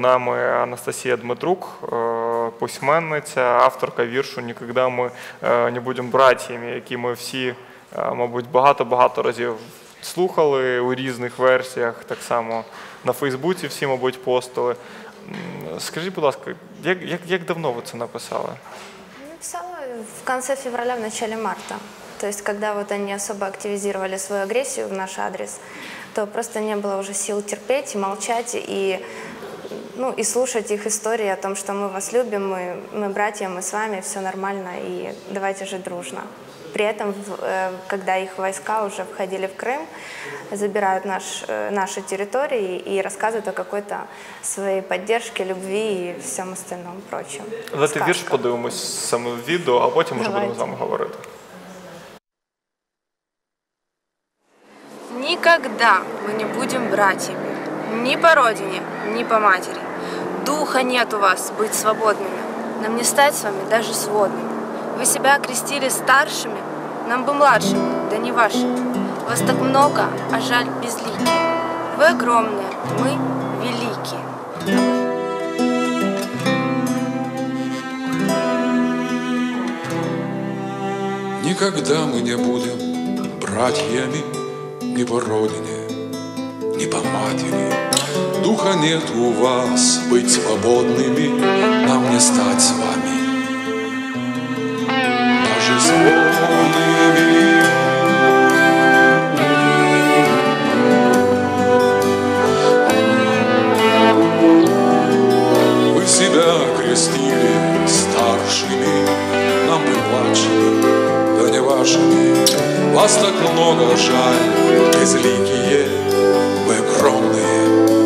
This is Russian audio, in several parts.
нами Анастасія Дмитрук, письменниця, авторка віршу «Ніколи ми не будемо братіями», які ми всі, мабуть, багато-багато разів слухали у різних версіях, так само на Фейсбуці всі, мабуть, постили. Скажіть, будь ласка, як давно ви це написали? Написала в конце февраля, в начале марта. То есть, когда вот они особо активизировали свою агрессию в наш адрес, то просто не было уже сил терпеть и молчать, и слушать их истории о том, что мы вас любим, мы братья, мы с вами, все нормально, и давайте жить дружно. При этом, когда их войска уже входили в Крым, забирают наши территории и рассказывают о какой-то своей поддержке, любви и всем остальном прочем. Давайте вірш подивимось саме в відео, а потім вже будемо з вами говорити. Никогда мы не будем братьями, ни по родине, ни по матери. Духа нет у вас быть свободными, нам не стать с вами даже сводными. Вы себя окрестили старшими, нам бы младшими, да не вашими. Вас так много, а жаль безликие. Вы огромные, мы великие. Никогда мы не будем братьями ни по родине, ни по матери. Духа нет у вас быть свободными, нам не стать с вами даже свободными. Вы себя крестили старшими, нам бы младшими, да не вашими. Вас так много, жаль, безликие, вы огромные.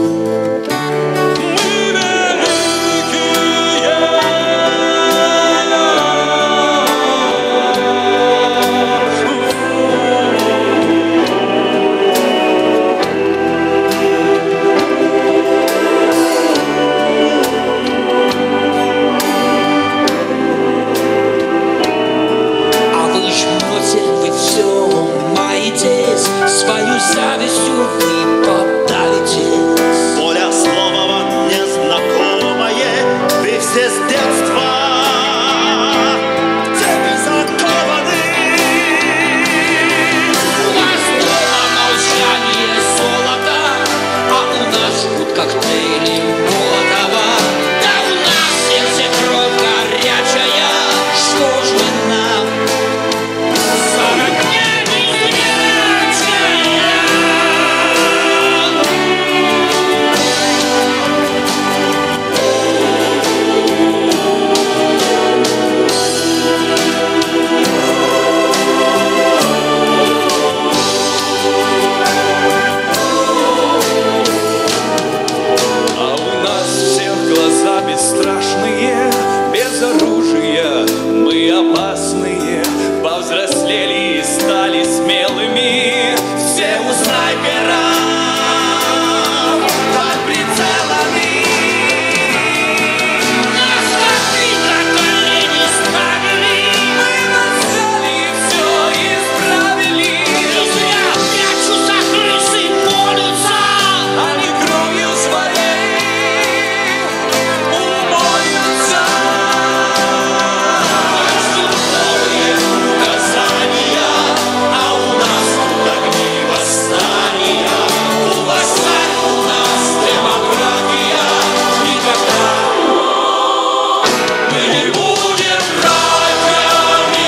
Свою завистью вы подавитесь. Воля слова вам незнакомое, вы все с детства в цепи закованы. У вас дома молчание золото, а у нас жгут коктейли Молотова. Да у нас в сердце кровь горячая, что ж вы нам бесстрашные, без оружия, мы опасные, повзрослели и стали смелыми, все у снайпера под прицелами. нас на колени ставили, Мы взяли и все исправили. и зря прячу за крысы молятся. Они кровью своей умоются. Новые указания, а у нас тут огни восстания. У восстания у нас демократия. Никогда мы не будем братьями.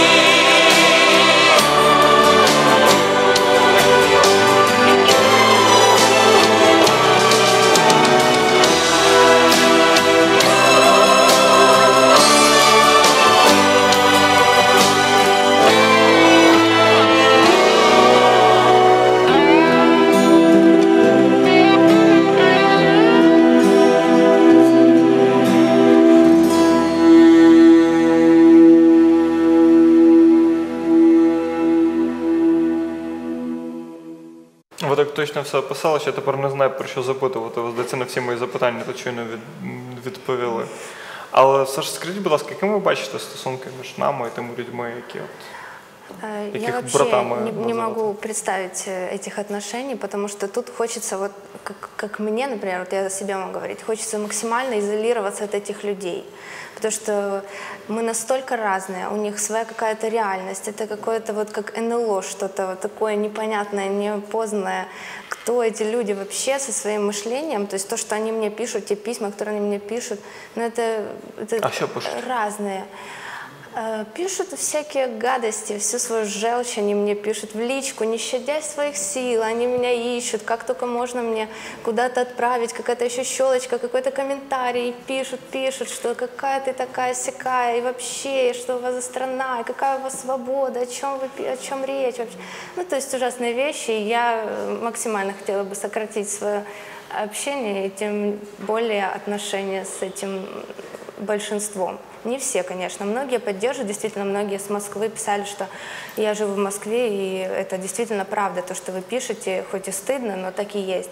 Ви так точно все описали, що я тепер не знаю, про що запитувати. Ви, здається, на всі мої запитання то щойно відповіли. Але все ж скажіть, будь ласка, яким ви бачите стосунки між нами і тими людьми, які Я яких вообще братами не називати? могу представить этих отношений, потому что тут хочется, вот как мне, например, вот я о себе могу говорить, хочется максимально изолироваться от этих людей. Потому что мы настолько разные, у них своя какая-то реальность, это какое-то вот как НЛО, что-то вот такое непонятное, неопознанное. Кто эти люди вообще со своим мышлением, то есть то, что они мне пишут, те письма, которые они мне пишут, ну это А что пишут? разные. Пишут всякие гадости, всю свою желчь они мне пишут в личку, не щадя своих сил, они меня ищут, как только можно мне куда-то отправить, какая-то еще щелочка, какой-то комментарий, и пишут, что какая ты такая сякая, и вообще, и что у вас за страна, и какая у вас свобода, о чем речь вообще. Ну, то есть ужасные вещи, и я максимально хотела бы сократить свое общение, и тем более отношения с этим большинством. Не все, конечно. Многие поддерживают, действительно, многие с Москвы писали, что я живу в Москве, и это действительно правда, то, что вы пишете, хоть и стыдно, но так и есть.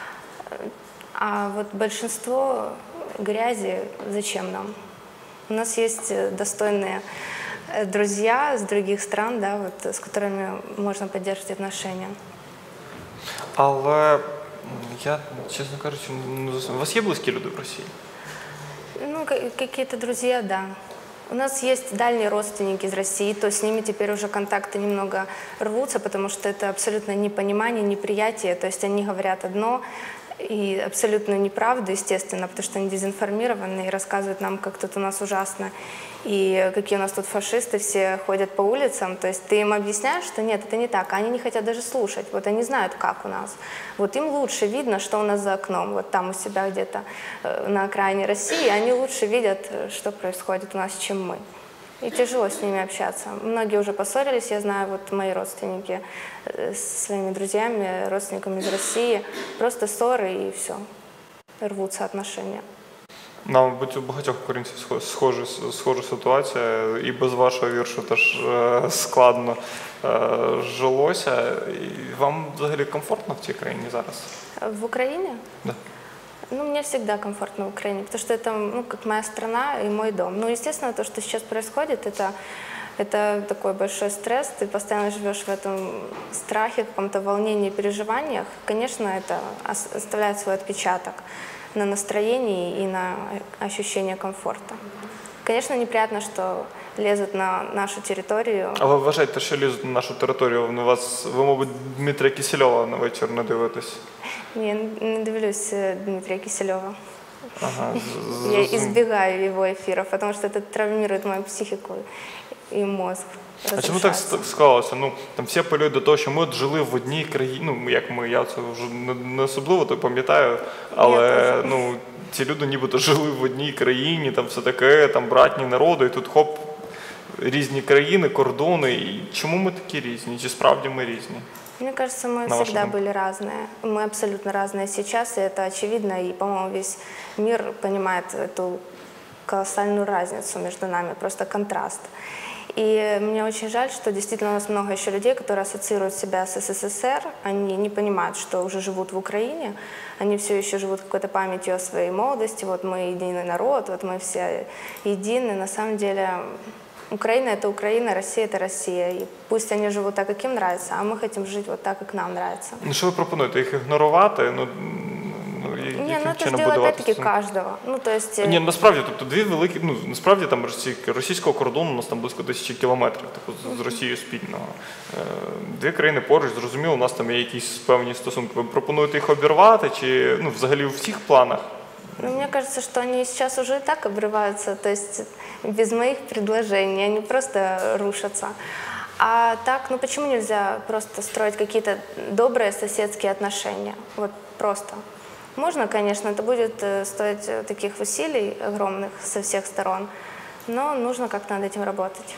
А вот большинство грязи зачем нам? У нас есть достойные друзья с других стран, да, вот, с которыми можно поддерживать отношения. Але я, чесно кажучи, у вас є близькі люди в Росії? Ну, какие-то друзья, да. У нас есть дальние родственники из России, то с ними теперь уже контакты немного рвутся, потому что это абсолютно непонимание, неприятие. То есть они говорят одно и абсолютную неправду, естественно, потому что они дезинформированы и рассказывают нам, как тут у нас ужасно, и какие у нас тут фашисты все ходят по улицам. То есть ты им объясняешь, что нет, это не так, а они не хотят даже слушать. Вот они знают, как у нас. Вот им лучше видно, что у нас за окном, вот там у себя где-то на окраине России, они лучше видят, что происходит у нас, чем мы. И тяжело с ними общаться. Многие уже поссорились, я знаю, вот мои родственники с своими друзьями, родственниками из России, просто ссоры и все, рвутся отношения. Мабуть, у багатьох українців схожа ситуація, і без вашого віршу теж складно жилося. І вам взагалі комфортно в цій країні зараз? В Украине? Да. Ну, мне всегда комфортно в Украине, потому что это, ну, как моя страна и мой дом. Ну, естественно, то, что сейчас происходит, это такой большой стресс, ты постоянно живешь в этом страхе, каком-то волнении, переживаниях. Конечно, это оставляет свой отпечаток на настроении и на ощущение комфорта. Конечно, неприятно, что лезут на нашу территорию. А ви вважаєте, що лізуть на нашу територію? Ви, мабуть, Дмитрія Кисельова на вечір не дивитесь? Ні, я не дивлюсь Дмитрия Киселева. Ага, Я избегаю его эфиров, потому что это травмирует мою психику и мозг. А чому так склалося? Ну, там всі апелюють до того, що ми от жили в одній країні, ну, як ми, я це вже не особливо то пам'ятаю, але, ну, ці люди нібито жили в одній країні, там все таке, там братні народи, і тут хоп, різні країни, кордони. І чому ми такі різні? Чи справді ми різні? Мне кажется, мы всегда были разные. Мы абсолютно разные сейчас, и это очевидно. И, по-моему, весь мир понимает эту колоссальную разницу между нами, просто контраст. И мне очень жаль, что действительно у нас много еще людей, которые ассоциируют себя с СССР. Они не понимают, что уже живут в Украине. Они все еще живут какой-то памятью о своей молодости. Вот мы единый народ, вот мы все едины. На самом деле Украина – это Украина, Россия – это Россия. И пусть они живут так, как им нравится, а мы хотим жить вот так, как нам нравится. Ну, що ви пропонуєте? Їх ігнорувати? Ні, ну це ж діло опять-таки кожного. Ну, то есть... Ні, насправді, тобто дві великі, ну, насправді там російського кордону у нас там близько 1000 кілометрів, типу, з Росією спільного. Дві країни поруч, зрозуміло, у нас там є якісь певні стосунки. Ви пропонуєте їх обірвати, чи, ну, взагалі у всіх планах? Ну, мне кажется, что они сейчас уже и так обрываются, то есть без моих предложений, они просто рушатся. А так, ну почему нельзя просто строить какие-то добрые соседские отношения? Вот просто. Можно, конечно, это будет стоить таких усилий огромных со всех сторон, но нужно как-то над этим работать.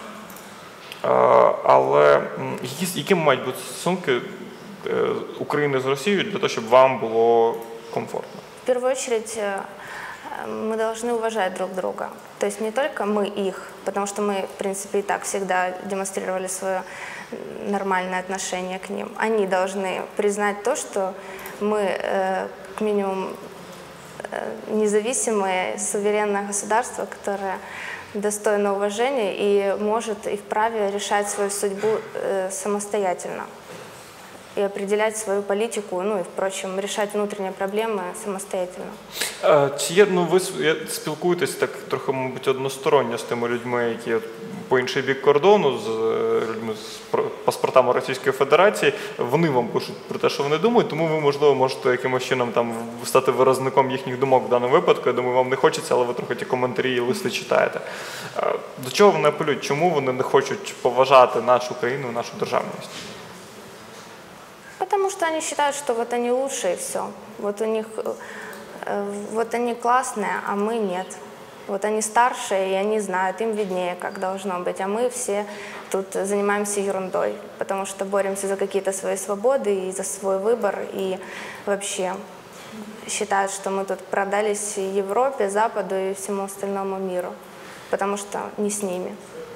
Але які мають бути стосунки України з Росією для того, щоб вам було комфортно? В первую очередь мы должны уважать друг друга. То есть не только мы их, потому что мы, в принципе, и так всегда демонстрировали свое нормальное отношение к ним. Они должны признать то, что мы, как минимум, независимое, суверенное государство, которое достойно уважения и может и вправе решать свою судьбу самостоятельно и определять свою политику, ну и, впрочем, решать внутренние проблемы самостоятельно. Чи є, ви спілкуєтесь так трохи, мабуть, односторонньо з тими людьми, які по інший бік кордону, з людьми з паспортами Російської Федерації, вони вам пишуть про те, що вони думають, тому ви, можливо, можете якимось чином там стати виразником їхніх думок в даному випадку. Я думаю, вам не хочеться, але ви трохи ті коментарі і листи читаєте. До чого вони апелюють? Чому вони не хочуть поважати нашу країну, нашу державність? Потому что они считают, что вот они лучше и все. Вот у них, вот они классные, а мы нет. Вот они старше, и они знают, им виднее, как должно быть. А мы все тут занимаемся ерундой, потому что боремся за какие-то свои свободы и за свой выбор. И вообще считают, что мы тут продались Европе, Западу и всему остальному миру, потому что не с ними.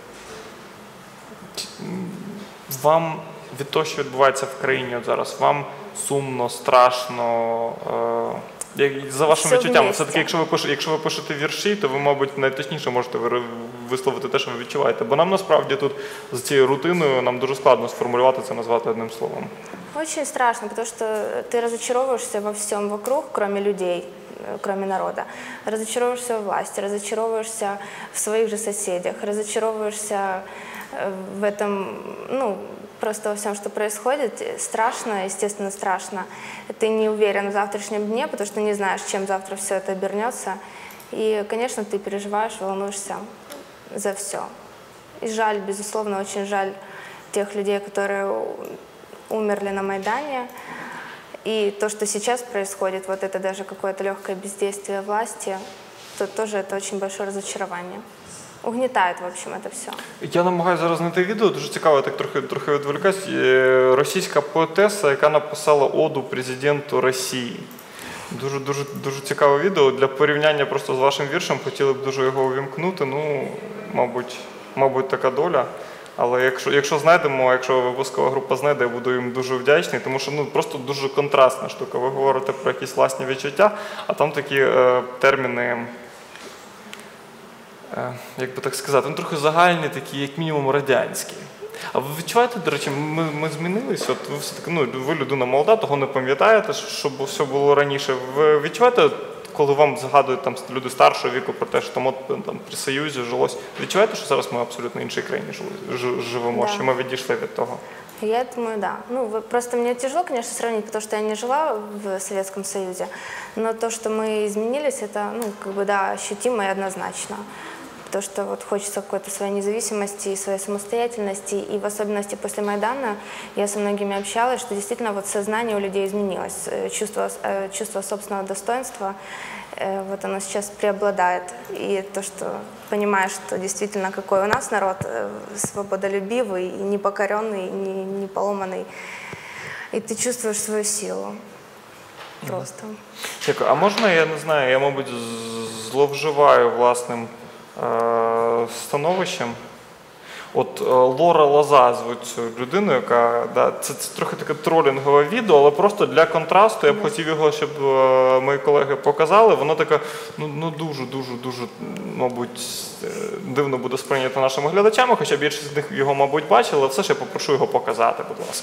Вам від того, що відбувається в країні от зараз, вам сумно, страшно, за вашими відчуттями? Все-таки, якщо ви пишете вірші, то ви, мабуть, найточніше можете висловити те, що ви відчуваєте. Бо нам, насправді, тут з цією рутиною нам дуже складно сформулювати це, назвати одним словом. Очень страшно, потому что ты разочаровываешься во всем вокруг, кроме людей, кроме народа. Разочаровываешься в власти, разочаровываешься в своих же соседях, разочаровываешься в этом, ну, просто во всем, что происходит. Страшно, естественно, страшно. Ты не уверен в завтрашнем дне, потому что не знаешь, чем завтра все это обернется. И, конечно, ты переживаешь, волнуешься за все. И жаль, безусловно, очень жаль тех людей, которые умерли на Майдане. И то, что сейчас происходит, вот это даже какое-то легкое бездействие власти, то тоже это очень большое разочарование. Угнітає, в общем, це все. Я намагаюся зараз знайти відео, дуже цікаво, я так трохи відволікаюсь. Російська поетеса, яка написала оду президенту Росії. Дуже цікаве відео. Для порівняння просто з вашим віршем хотіли б дуже його увімкнути. Ну, мабуть, така доля. Але якщо знайдемо, якщо випускова група знайде, я буду їм дуже вдячний, тому що просто дуже контрастна штука. Ви говорите про якісь власні відчуття, а там такі терміни, як би так сказати, трохи загальні, такі, як мінімум, радянські. А ви відчуваєте, до речі, ми змінилися? От ви все-таки, ви людина молода, того не пам'ятаєте, щоб все було раніше. Ви відчуваєте, коли вам згадують там люди старшого віку про те, що там при Союзі жилось, відчуваєте, що зараз ми в абсолютно іншій країні живемо, да. Що ми відійшли від того? Я думаю, да. Просто мне тяжело, конечно, сравнить, потому что я не жила в Советском Союзе, но то, что мы изменились, это, да, ощутимо и однозначно. То, что вот хочется какой-то своей независимости и своей самостоятельности, и в особенности после Майдана я со многими общалась, что действительно вот сознание у людей изменилось, чувство собственного достоинства, вот оно сейчас преобладает. И то, что понимаешь, что действительно какой у нас народ свободолюбивый, непокоренный, не поломанный, и ты чувствуешь свою силу. Просто. Дякую. А можна, я не знаю, я, мабуть, зловживаю власним становищем. От Лора Лоза звуть цю людину, яка, це трохи таке тролінгове відео, але просто для контрасту я б хотів його, щоб мої колеги показали. Воно таке, дуже, мабуть, дивно буде сприйнято нашими глядачами, хоча більшість з них його, мабуть, бачили, але все ж я попрошу його показати, будь ласка.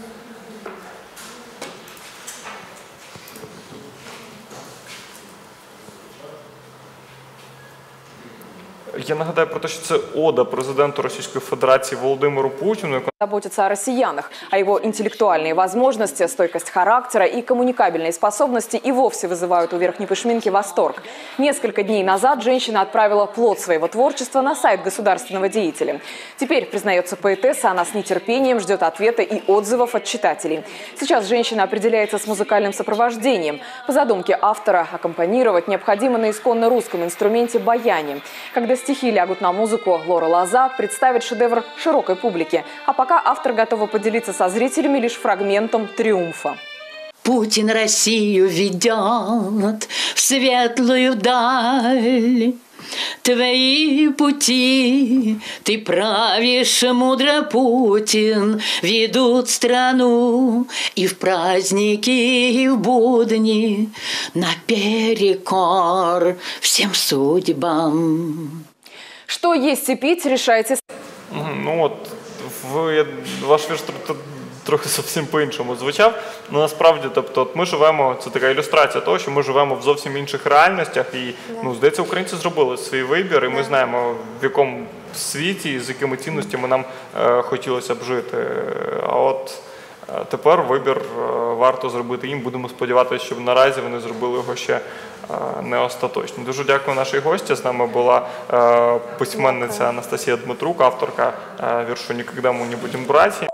Я нагадаю про те, що це ода президенту Российской Федерации Владимиру Путину. Заботиться о россиянах, о его интеллектуальные возможности, стойкость характера и коммуникабельные способности и вовсе вызывают у Верхней Пышминки восторг. Несколько дней назад женщина отправила плод своего творчества на сайт государственного деятеля. Теперь, признается поэтесса, она с нетерпением ждет ответа и отзывов от читателей. Сейчас женщина определяется с музыкальным сопровождением. По задумке автора, аккомпанировать необходимо на исконно русском инструменте баяне. Когда стихи лягут на музыку, Лора Лоза представит шедевр широкой публике. А пока автор готова поделиться со зрителями лишь фрагментом «Триумфа». Путин Россию ведет в светлую даль. Твои пути, ты правишь мудро, Путин, ведут страну и в праздники, и в будни наперекор всем судьбам. Что есть и пить, решайте. Ну от ваш вірш трохи зовсім по-іншому звучав. Ну насправді, тобто, от ми живемо, це така ілюстрація того, що ми живемо в зовсім інших реальностях, і ну, здається, українці зробили свій вибір, і ми знаємо, в якому світі і з якими цінностями нам хотілося б жити. А от тепер вибір варто зробити їм. Будемо сподіватися, що наразі вони зробили його ще не остаточно. Дуже дякую нашій гості. З нами була письменниця Анастасія Дмитрук, авторка віршу «Нікогда ми не будем братьями».